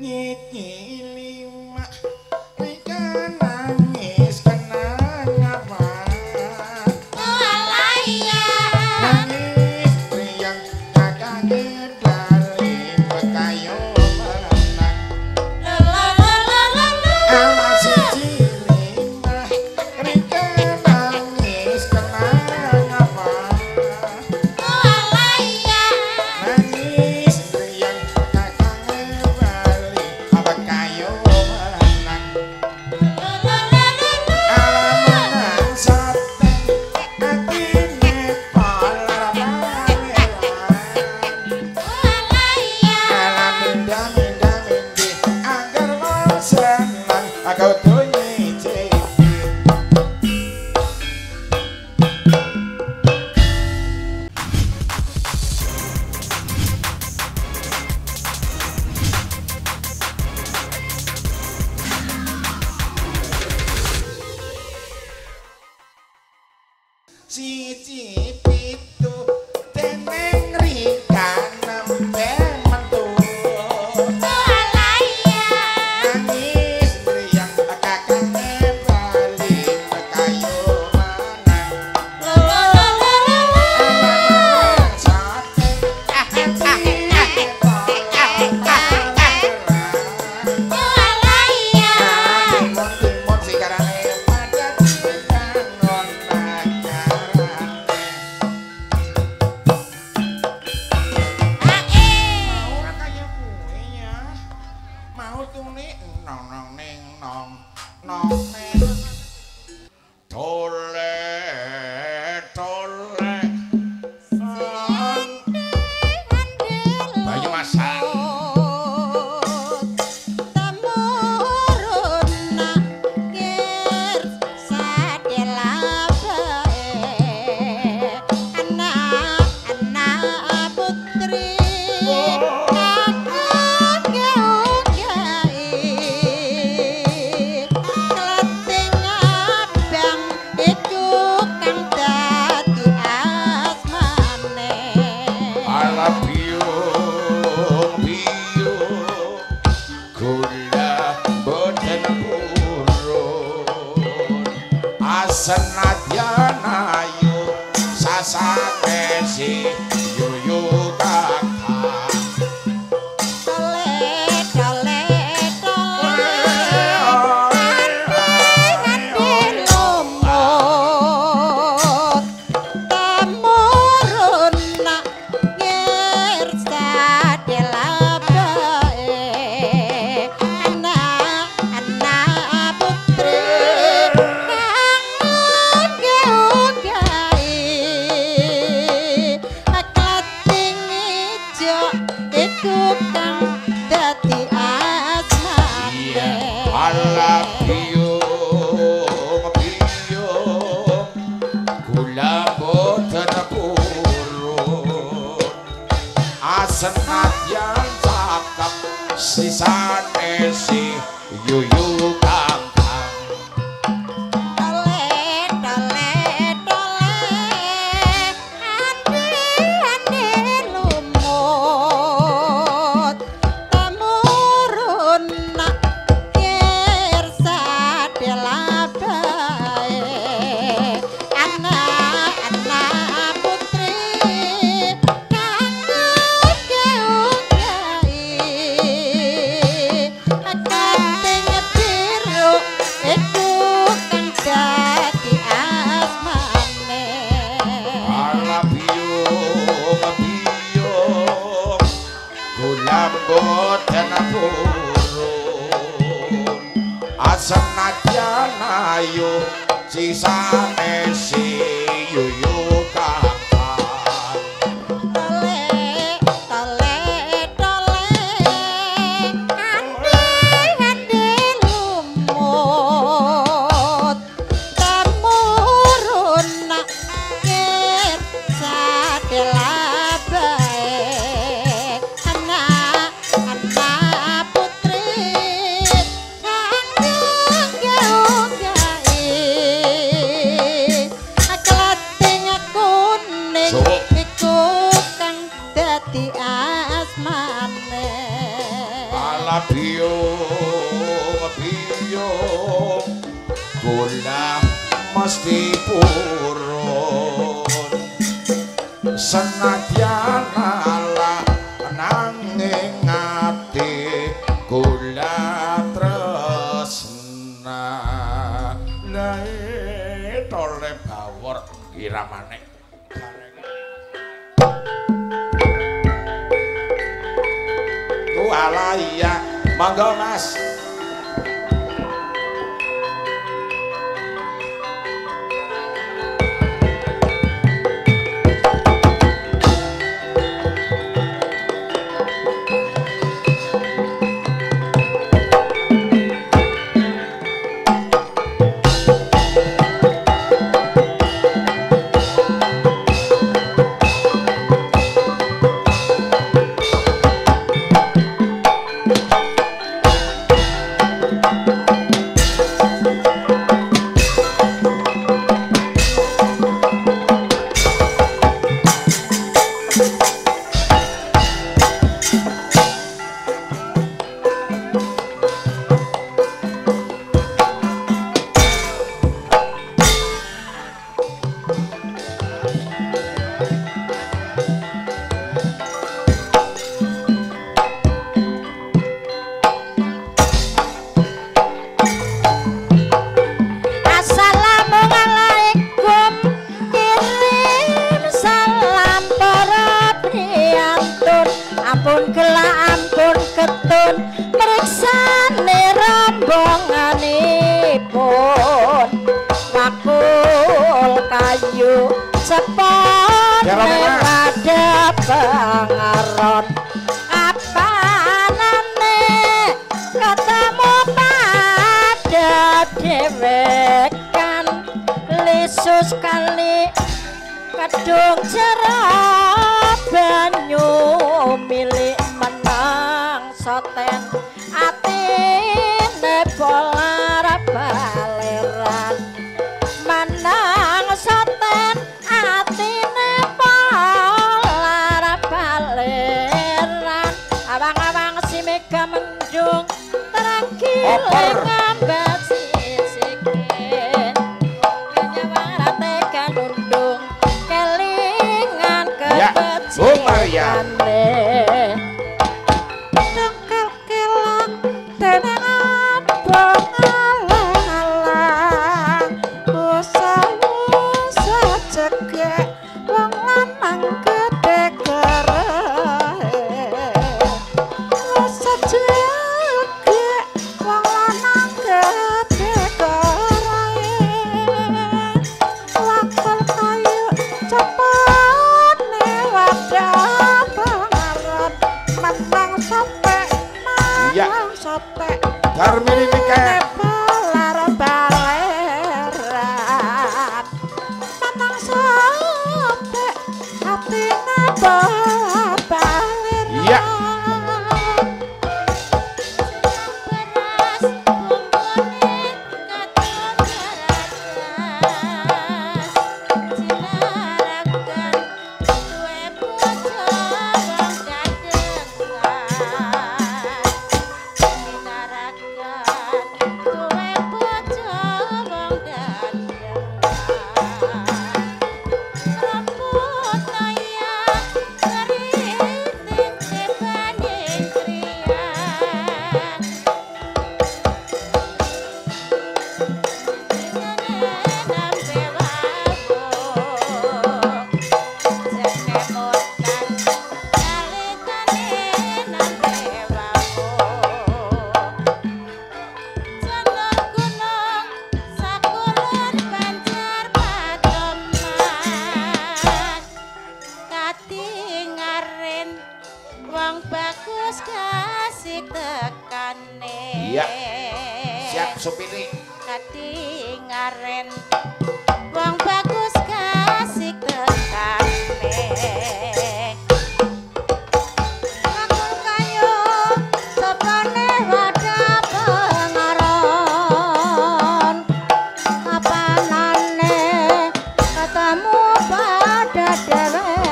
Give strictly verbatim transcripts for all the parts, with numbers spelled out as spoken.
Senadyan ayu sasake si yuyu kakak tole tole tole ati lumut tamurun ngirsa delabae anak anak putri senadyan cakep sisane si yuyu kakang tole tole tole ati ati lumut tamurun kirsa delabae anak anak putri boten purun asenadyan ayu sisane si yuyu kakang tole tole tole ati ati lumut tamurun kirsa delabae anak anak putri kanggo gawe klating aku biyung biyung kula mesti purun senadyan ala nanging ati kula tresna lae tole bawor iramane ku ala iya monggo Mas.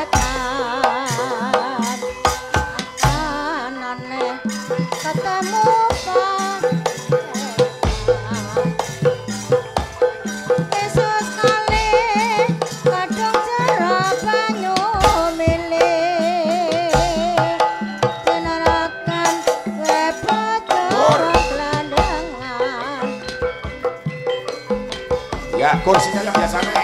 Ketemu kursinya yang biasanya.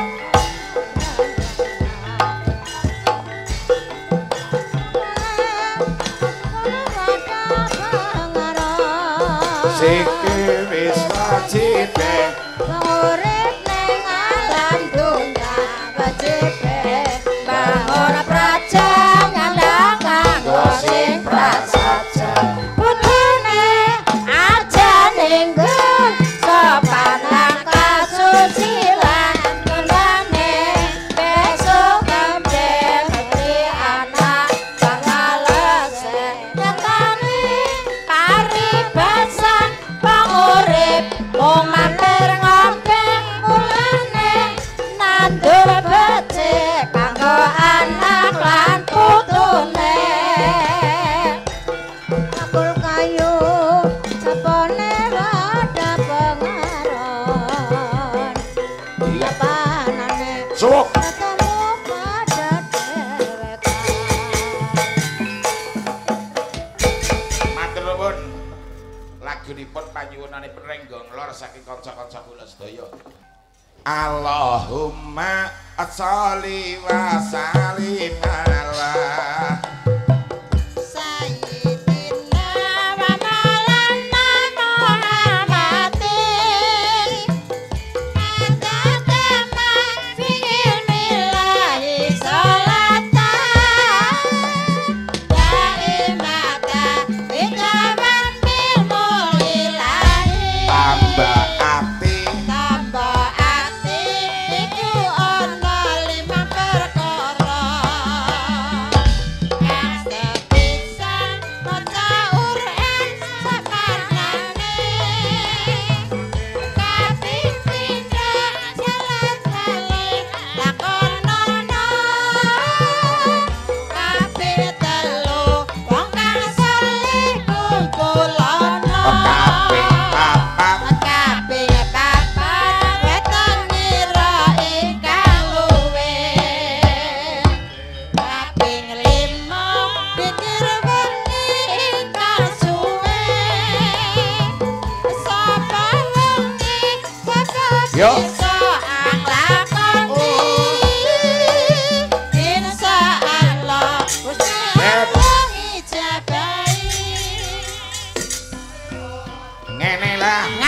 Siki wis wajibe urip ning alam dunya wajibe bangun praja ngandhang kanggo sing prasaja putune aja ninggun sopan lan kasucilan gunane besok kembe menteri anak pangalese nyatane paribasan pangurip mung mampir ngombe mulane nandur becik kanggo anak lan putune akul kayu sapone rada pengaron iya panane suwuk ketemu pada dewekan matur nuwun lagunipun panyuwunanipun Renggong Lor saking kanca-kanca kula sedaya Allahumma sholli wa sallim ala Sayyidina wa maulana Muhammadin Adadama fi ilmillahi sholatan Daimata bikaman ilmu lillahi tambah ati Tambah ati iku ana lima perkara kang sepisan maca Quran sapanane kaping pindhah salat balik lakonono kaping telu wong kang saleh kumpulono kaping papat kabeh papat weton nira ingkang luwih kaping lima pikir wengi ingkang suwe sapa wengi sapa Yo. bisa anglakoni insyaallah Gusti Allah ijabahi ngene lah